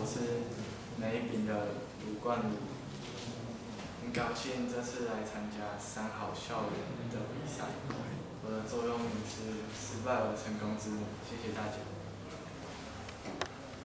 是梅饼的卢冠儒，很高兴这次来参加三好校园的比赛。我的座右铭是"失败为成功之母"，谢谢大家。